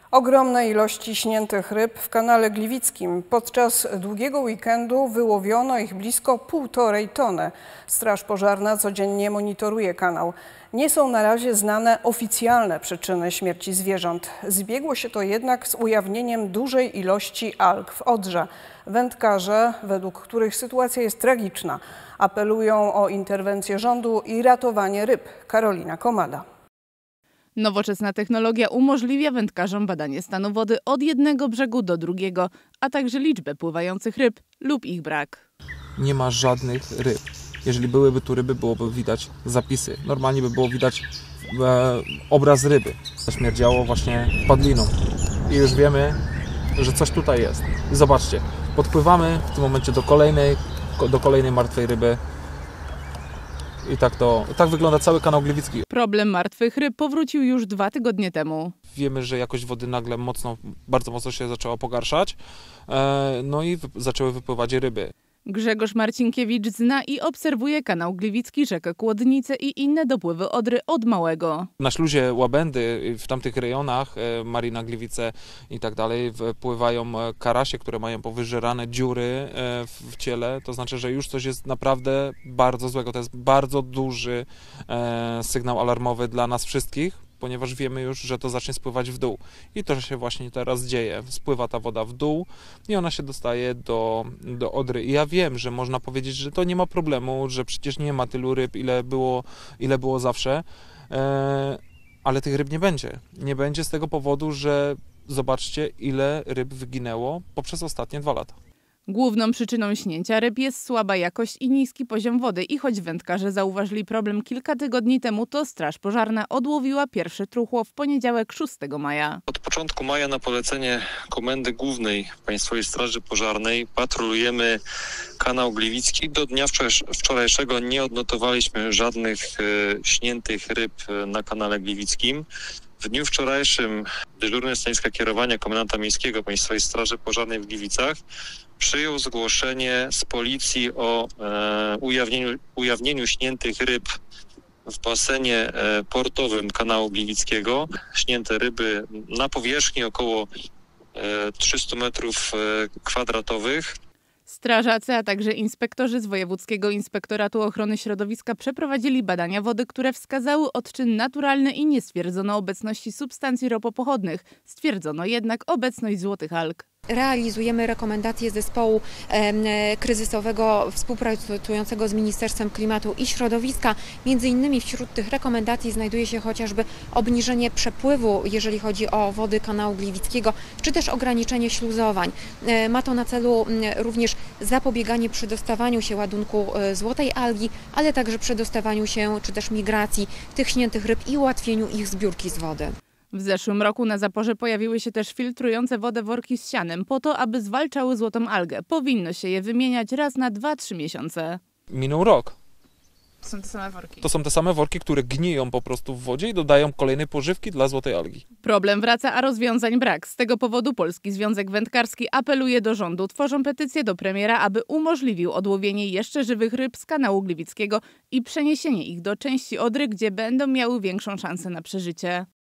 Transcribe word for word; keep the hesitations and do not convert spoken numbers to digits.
Ogromne ilości śniętych ryb w kanale Gliwickim. Podczas długiego weekendu wyłowiono ich blisko półtorej tony. Straż Pożarna codziennie monitoruje kanał. Nie są na razie znane oficjalne przyczyny śmierci zwierząt. Zbiegło się to jednak z ujawnieniem dużej ilości alg w Odrze. Wędkarze, według których sytuacja jest tragiczna, apelują o interwencję rządu i ratowanie ryb. Karolina Komada. Nowoczesna technologia umożliwia wędkarzom badanie stanu wody od jednego brzegu do drugiego, a także liczbę pływających ryb lub ich brak. Nie ma żadnych ryb. Jeżeli byłyby tu ryby, byłoby widać zapisy. Normalnie by było widać e, obraz ryby. Śmierdziało właśnie padliną. I już wiemy, że coś tutaj jest. I zobaczcie, podpływamy w tym momencie do kolejnej, do kolejnej martwej ryby. I tak to, tak wygląda cały kanał Gliwicki. Problem martwych ryb powrócił już dwa tygodnie temu. Wiemy, że jakość wody nagle mocno, bardzo mocno się zaczęła pogarszać, no i zaczęły wypływać ryby. Grzegorz Marcinkiewicz zna i obserwuje kanał Gliwicki, rzekę Kłodnice i inne dopływy Odry od małego. Na śluzie Łabędy, w tamtych rejonach, Marina Gliwice i tak dalej, pływają karasie, które mają powyżerane dziury w ciele. To znaczy, że już coś jest naprawdę bardzo złego. To jest bardzo duży sygnał alarmowy dla nas wszystkich, ponieważ wiemy już, że to zacznie spływać w dół. I to się właśnie teraz dzieje. Spływa ta woda w dół i ona się dostaje do, do Odry. I ja wiem, że można powiedzieć, że to nie ma problemu, że przecież nie ma tylu ryb, ile było, ile było zawsze, e, ale tych ryb nie będzie. Nie będzie z tego powodu, że zobaczcie, ile ryb wyginęło poprzez ostatnie dwa lata. Główną przyczyną śnięcia ryb jest słaba jakość i niski poziom wody i choć wędkarze zauważyli problem kilka tygodni temu, to Straż Pożarna odłowiła pierwsze truchło w poniedziałek szóstego maja. Od początku maja na polecenie Komendy Głównej Państwowej Straży Pożarnej patrolujemy kanał Gliwicki. Do dnia wczorajszego nie odnotowaliśmy żadnych e, śniętych ryb na kanale Gliwickim. W dniu wczorajszym dyżurny stanowiska kierowania komendanta miejskiego Państwowej Straży Pożarnej w Gliwicach przyjął zgłoszenie z policji o e, ujawnieniu, ujawnieniu śniętych ryb w basenie e, portowym kanału Gliwickiego. Śnięte ryby na powierzchni około e, trzysta metrów e, kwadratowych. Strażacy, a także inspektorzy z Wojewódzkiego Inspektoratu Ochrony Środowiska przeprowadzili badania wody, które wskazały odczyn naturalny i nie stwierdzono obecności substancji ropopochodnych. Stwierdzono jednak obecność złotych alg. Realizujemy rekomendacje zespołu e, kryzysowego współpracującego z Ministerstwem Klimatu i Środowiska. Między innymi wśród tych rekomendacji znajduje się chociażby obniżenie przepływu, jeżeli chodzi o wody kanału Gliwickiego, czy też ograniczenie śluzowań. E, ma to na celu również zapobieganie przedostawaniu się ładunku złotej algi, ale także przedostawaniu się czy też migracji tych śniętych ryb i ułatwieniu ich zbiórki z wody. W zeszłym roku na zaporze pojawiły się też filtrujące wodę worki z sianem po to, aby zwalczały złotą algę. Powinno się je wymieniać raz na dwa trzy miesiące. Minął rok. To są te same worki. To są te same worki, które gniją po prostu w wodzie i dodają kolejnej pożywki dla złotej algi. Problem wraca, a rozwiązań brak. Z tego powodu Polski Związek Wędkarski apeluje do rządu. Tworzą petycję do premiera, aby umożliwił odłowienie jeszcze żywych ryb z kanału Gliwickiego i przeniesienie ich do części Odry, gdzie będą miały większą szansę na przeżycie.